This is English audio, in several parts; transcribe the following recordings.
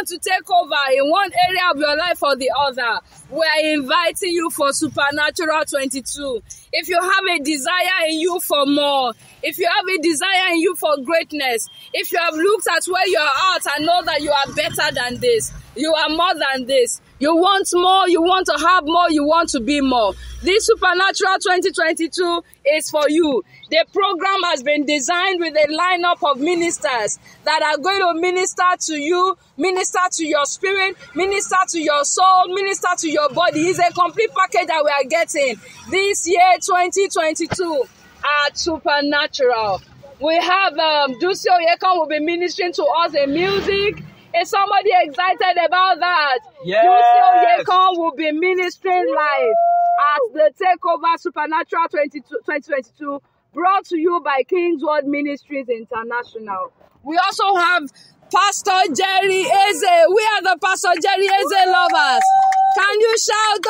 want to take over in one area of your life or the other, we are inviting you for Supernatural 22. If you have a desire in you for more, if you have a desire in you for greatness, if you have looked at where you are at and know that you are better than this, you are more than this, you want more, you want to have more, you want to be more, this Supernatural 2022 is for you. The program has been designed with a lineup of ministers that are going to minister to you, minister to your spirit, minister to your soul, minister to your body. It's a complete package that we are getting this year 2022 at Supernatural. We have Ducio Yekan will be ministering to us in music. Is somebody excited about that? Yes. Ducio Yekan will be ministering live at the Takeover Supernatural 2022, brought to you by King's Word Ministries International. We also have Pastor Jerry Eze. We are the Pastor Jerry Eze lovers. Can you shout,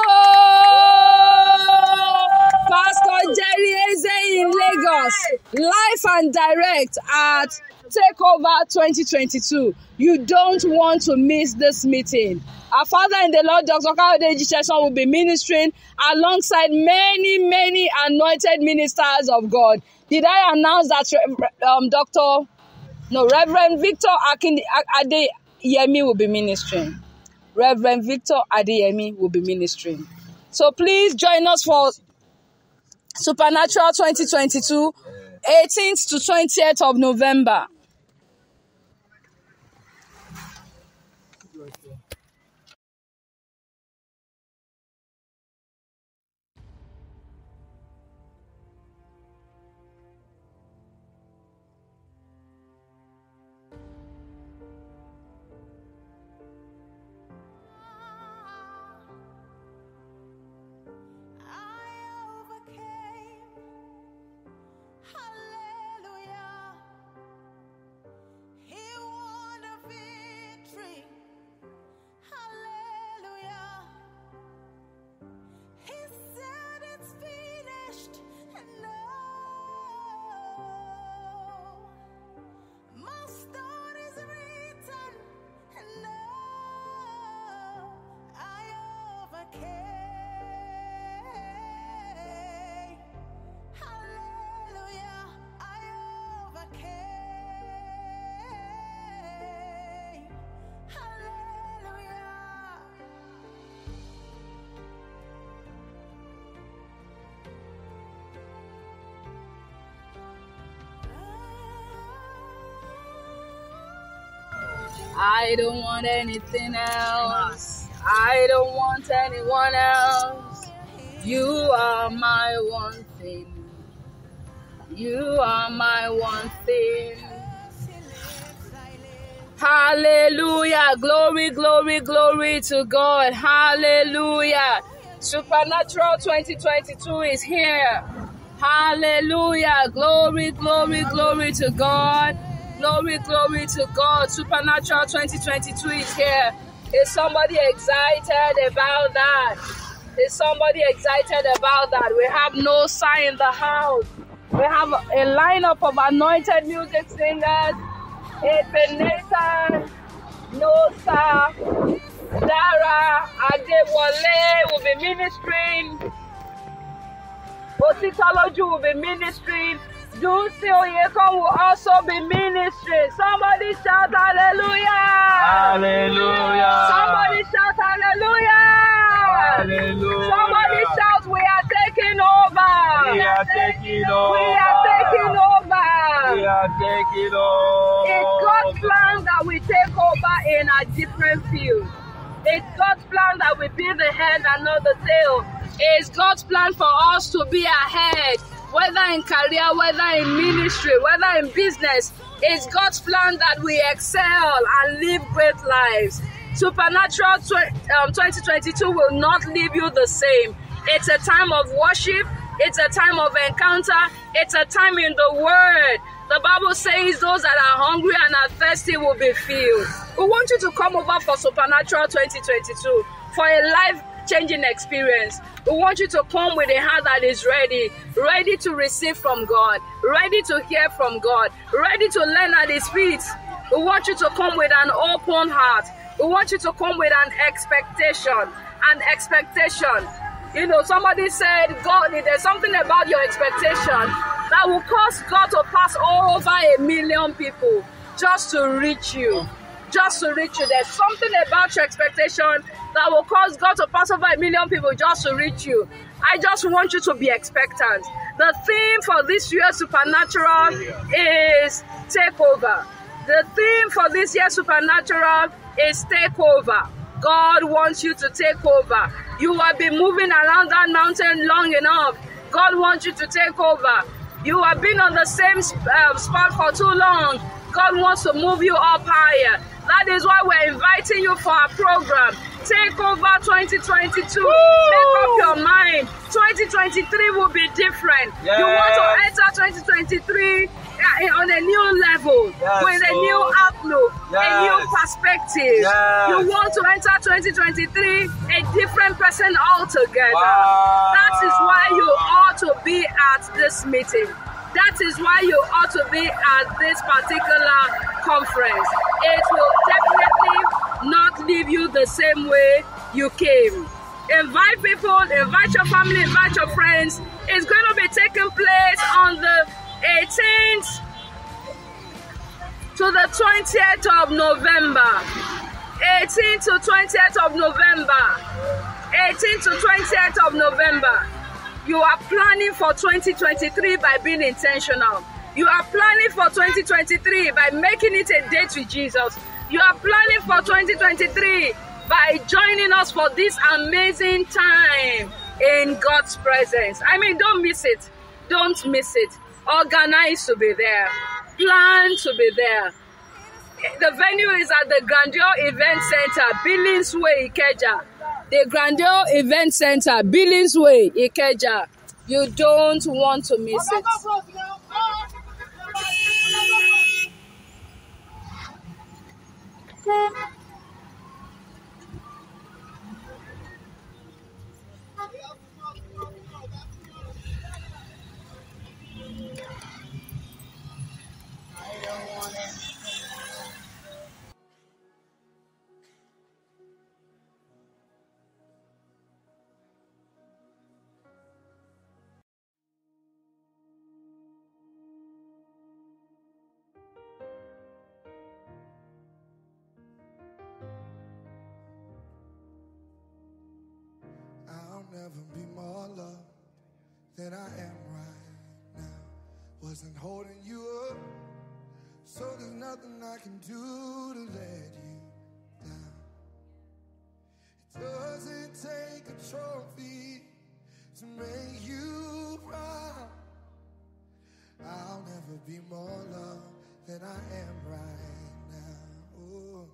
oh! Pastor Jerry Eze in Lagos, live and direct at Takeover 2022. You don't want to miss this meeting. Our Father in the Lord, Dr. Kayode Ejisesan, will be ministering alongside many anointed ministers of God. Did I announce that Reverend Victor Adeyemi will be ministering? Reverend Victor Adeyemi will be ministering. So please join us for Supernatural 2022, 18th to 20th of November. I don't want anything else. I don't want anyone else. You are my one thing. You are my one thing. Hallelujah. Glory, glory, glory to God. Hallelujah. Supernatural 2022 is here. Hallelujah. Glory, glory, glory to God. Glory, glory to God. Supernatural 2022 is here. Is somebody excited about that? Is somebody excited about that? We have Nosa in the house. We have a lineup of anointed music singers. Ebenezer, Nosa, Dara, Adewale will be ministering. Otitoloju will be ministering. Ducio Yekan will also be ministering. Somebody shout hallelujah! Hallelujah! Somebody shout hallelujah! Hallelujah! Somebody shout, we are taking over! We are taking over! We are taking over! We are taking over! It's God's plan that we take over in a different field. It's God's plan that we be the head and not the tail. It's God's plan for us to be ahead, whether in career, whether in ministry, whether in business. It's God's plan that we excel and live great lives. Supernatural 2022 will not leave you the same. It's a time of worship. It's a time of encounter. It's a time in the Word. The Bible says those that are hungry and are thirsty will be filled. We want you to come over for Supernatural 2022 for a life-changing experience. We want you to come with a heart that is ready to receive from God, ready to hear from God, ready to learn at His feet. We want you to come with an open heart. We want you to come with an expectation. An expectation. You know, somebody said, God, there's something about your expectation that will cause God to pass over 1 million people just to reach you. Just to reach you. There's something about your expectation that will cause God to pass over 1 million people just to reach you. I just want you to be expectant. The theme for this year's Supernatural is takeover. The theme for this year's Supernatural is takeover. God wants you to take over. You have been moving around that mountain long enough. God wants you to take over. You have been on the same spot for too long. God wants to move you up higher. That is why we're inviting you for our program. Take over 2022. Woo! Make up your mind. 2023 will be different. Yes. You want to enter 2023 on a new level, yes, with a new outlook, yes, a new perspective. Yes. You want to enter 2023 a different person altogether. Wow. That is why you ought to be at this meeting. That is why you ought to be at this particular conference. It will definitely not leave you the same way you came. Invite people, invite your family, invite your friends. It's going to be taking place on the 18th to the 20th of November. 18th to 20th of November. 18th to 20th of November. You are planning for 2023 by being intentional. You are planning for 2023 by making it a date with Jesus. You are planning for 2023 by joining us for this amazing time in God's presence. I mean, don't miss it. Don't miss it. Organize to be there. Plan to be there. The venue is at the Grandeur Event Center, Billings Way, Ikeja. The Grandeur Event Center, Billings Way, Ikeja. You don't want to miss it. I'll never be more loved than I am right now. Wasn't holding you up, so there's nothing I can do to let you down. It doesn't take a trophy to make you proud. I'll never be more loved than I am right now. Ooh.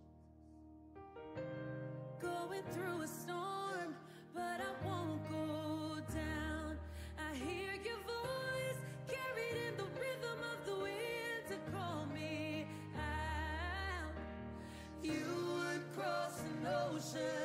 Going through a storm, but I won't go down. I hear your voice carried in the rhythm of the wind to call me out. You would cross an ocean